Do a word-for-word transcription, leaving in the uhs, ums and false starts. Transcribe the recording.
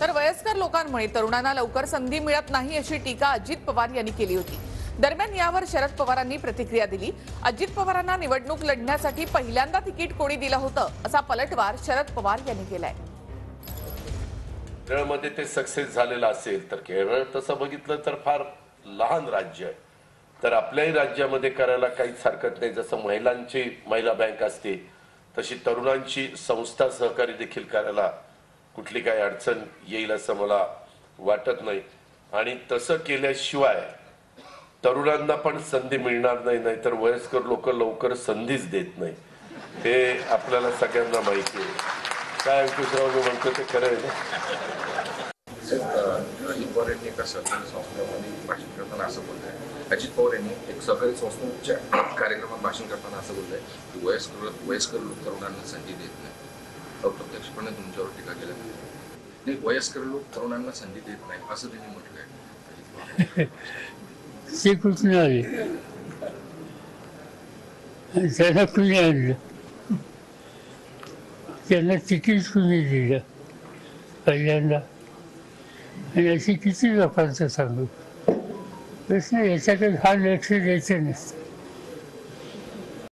तर वयस्कर लोकांमुळे तरुणांना लवकर संधी मिळत नाही अशी टीका अजित पवार यांनी केली होती। दरम्यान यावर शरद पवारांनी प्रतिक्रिया दिली। अजित पवारांना निवडणूक लढण्यासाठी पहिल्यांदा तिकीट कोणी दिलं होतं असा पलटवार शरद पवार यांनी केलाय। केरळमध्ये ते सक्सेस झालेलं असेल तर केरळ तसं बघितलं तर फार लहान राज्य आहे, तर आपल्याही राज्यामध्ये करायला काहीच हरकत नाही। जसं महिलांची महिला बँक असते तशी तरुणांची संस्था सहकारी देखील करायला कुठली काही अडचण येईल असं मला वाटत नाही। आणि तसं केल्याशिवाय तरुणांना पण संधी मिळणार नाही, नाहीतर वयस्कर लोक लवकर संधीच देत नाही, हे आपल्याला सगळ्यांना माहिती आहे। काय अंकुशराव मी म्हणतो ते खरं आहे ना। अजित पवार यांनी एका सहकारी संस्थेमध्ये भाषण करताना असं बोललंय अजित पवार यांनी एक सहकारी संस्थेच्या कार्यक्रमात भाषण करताना असं बोललंय की वयस्कर वयस्कर लोक तरुणांना संधी देत नाही। अप्रत्यक्षपणे तुमच्यावर टीका केली नाही, वयस्कर लोक तरुणांना संधी देत नाही असं त्यांनी म्हटलंय। ते कुठून आले, त्यांना कुणी आणलं, त्यांना तिकीट कुणी दिलं पहिल्यांदा, आणि अशी किती लोकांचं सांगू प्रश्न याच्याकडे हा लक्ष द्यायचं नसतं।